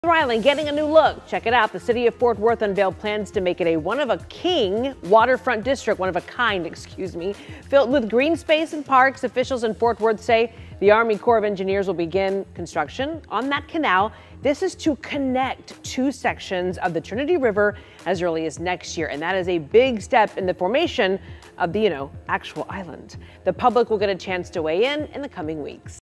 Panther Island getting a new look. Check it out. The city of Fort Worth unveiled plans to make it a one-of-a-kind waterfront district, filled with green space and parks. Officials in Fort Worth say the Army Corps of Engineers will begin construction on that canal. This is to connect two sections of the Trinity River as early as next year, and that is a big step in the formation of the, actual island. The public will get a chance to weigh in the coming weeks.